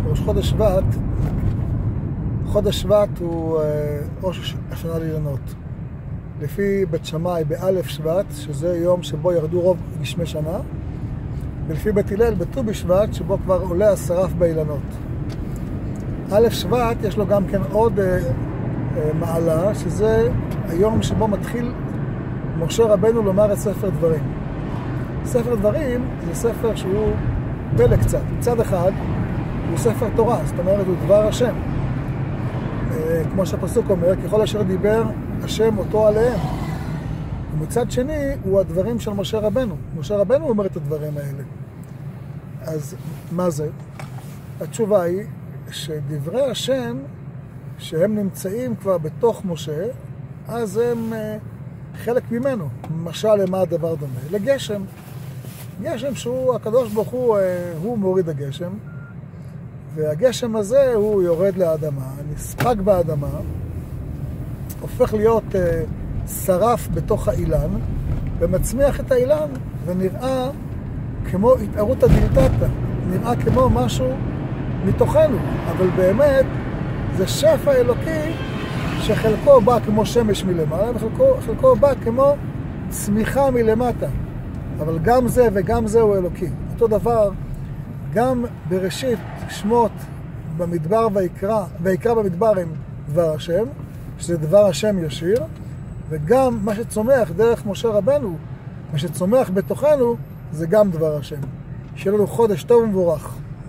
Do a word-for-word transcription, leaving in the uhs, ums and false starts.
ראש חודש שבט, חודש שבט הוא ראש השנה לאילנות. לפי בית שמאי באלף שבט, שזה יום שבו ירדו רוב גשמי שנה, ולפי בית הלל בט"ו בשבט, שבו כבר עולה השרף באילנות. אלף שבט יש לו גם כן עוד אה, אה, מעלה, שזה היום שבו מתחיל משה רבנו לומר את ספר דברים. ספר דברים זה ספר שהוא פלא קצת. מצד אחד הוא ספר תורה, זאת אומרת הוא דבר השם. אה, כמו שהפסוק אומר, ככל אשר דיבר השם אותו עליהם. ומצד שני הוא הדברים של משה רבנו. משה רבנו אומר את הדברים האלה. אז מה זה? התשובה היא שדברי השם שהם נמצאים כבר בתוך משה, אז הם חלק ממנו. משל למה הדבר דומה? לגשם. גשם שהוא, הקדוש ברוך הוא, הוא מוריד הגשם, והגשם הזה הוא יורד לאדמה, נספג באדמה, הופך להיות שרף בתוך האילן, ומצמיח את האילן, ונראה כמו התארות הדלתתא, נראה כמו משהו מתוכנו, אבל באמת זה שפע אלוקי שחלקו בא כמו שמש מלמעלה, וחלקו בא כמו צמיחה מלמטה. אבל גם זה וגם זה הוא אלוקי. אותו דבר, גם בראשית שמות במדבר ויקרא, ויקרא במדבר הם דבר השם, שזה דבר השם ישיר, וגם מה שצומח דרך משה רבנו, מה שצומח בתוכנו, זה גם דבר השם. שיהיה לנו חודש טוב ומבורך.